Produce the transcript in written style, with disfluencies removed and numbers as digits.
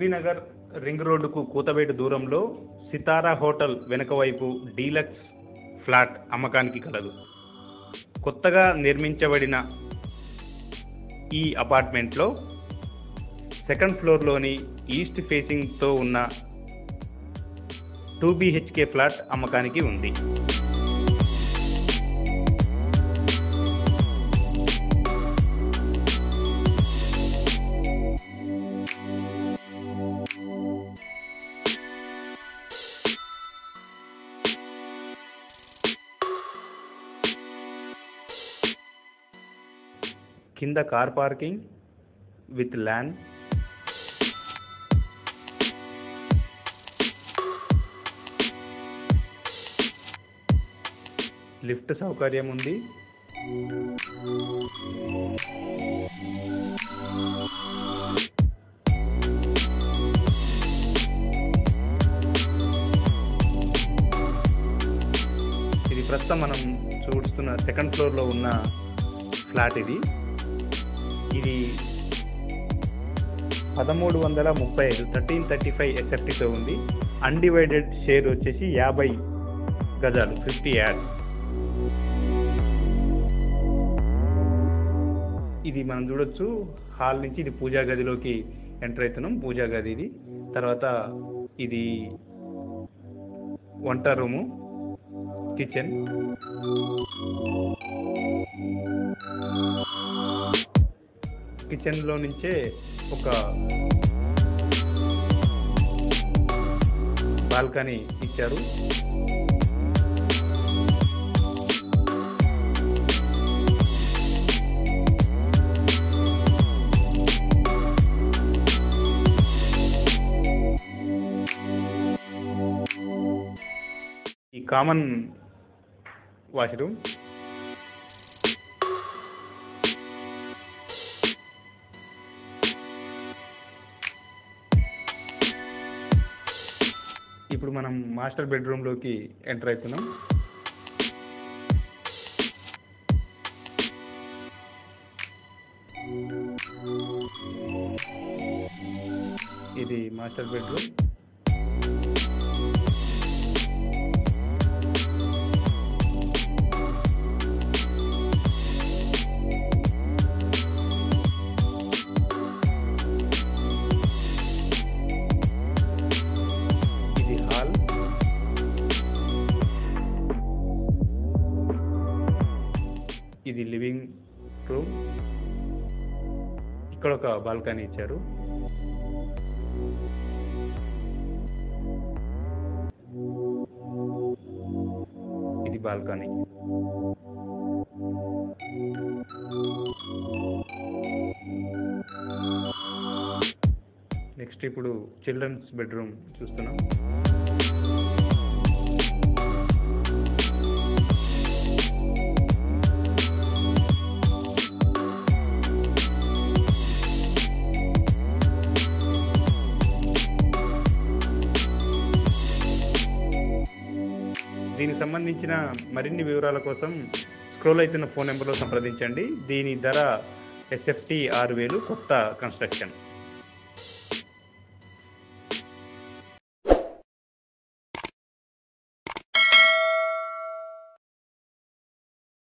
LB Nagar ring రోడ్డుకు కూతవేటు దూరంలో సితారా hotel వెనుక వైపు డీలక్స్ ఫ్లాట్ అమ్మకానికి కలదు. కొత్తగా నిర్మించబడిన ఈ అపార్ట్మెంట్లో సెకండ్ ఫ్లోర్లోని ఈస్ట్ ఫేసింగ్తో ఉన్న 2 BHK ఫ్లాట్ అమ్మకానికి ఉంది. కింద car parking with land, lift సౌకర్యం ఉంది. ఇది ప్రస్తుతం మనం చూస్తున్న సెకండ్ ఫ్లోర్లో ఉన్న ఫ్లాట్. ఇది 1335 1335 SFTతో ఉంది. అన్డివైడెడ్ షేర్ వచ్చేసి 50 గజాలు 50 యార్డ్స్. ఇది మనం చూడొచ్చు హాల్ నుంచి. ఇది పూజా గదిలోకి ఎంటర్ అవుతున్నాం. పూజా గది ఇది. తర్వాత ఇది వంట రూము, కిచెన్. కిచెన్లో నుంచే ఒక బాల్కనీ ఇచ్చారు. ఈ కామన్ వాష్రూమ్. ఇప్పుడు మనం మాస్టర్ బెడ్రూమ్లోకి ఎంటర్ అవుతున్నాం. ఇది మాస్టర్ బెడ్రూమ్. ఇది లివింగ్ రూమ్. ఇక్కడ ఒక బాల్కనీ ఇచ్చారు. ఇది బాల్కనీ. నెక్స్ట్ ఇప్పుడు చిల్డ్రన్స్ బెడ్రూమ్ చూస్తున్నాం. దీనికి సంబంధించిన మరిన్ని వివరాల కోసం స్క్రోల్ అవుతున్న ఫోన్ నెంబర్లో సంప్రదించండి. దీని ధర SFT 6000, కొత్త కన్స్ట్రక్షన్.